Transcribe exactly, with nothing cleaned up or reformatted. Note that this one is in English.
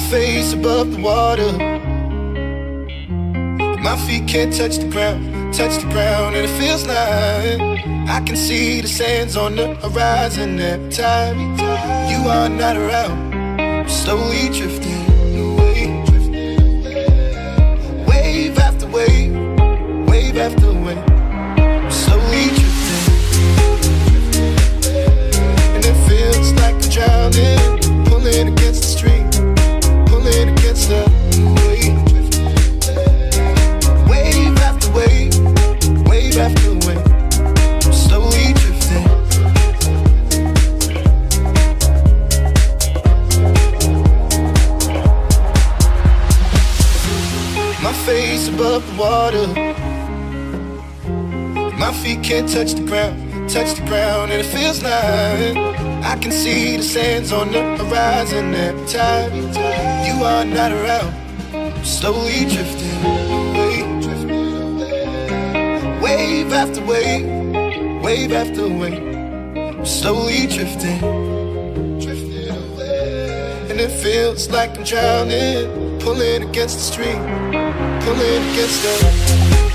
face above the water. My feet can't touch the ground, touch the ground, and it feels like I can see the sands on the horizon every time you are not around. I'm slowly drifting away, wave after wave, wave after wave. I'm slowly drifting, and it feels like I'm drowning, pulling against the stream, pulling against the wave. Wave after wave, wave after wave. I'm slowly drifting. My face above the water. My feet can't touch the ground, touch the ground, and it feels like I can see the sands on the horizon every time you are not around. I'm slowly drifting away, wave after wave, wave after wave. I'm slowly drifting, and it feels like I'm drowning, pulling against the stream, pulling against the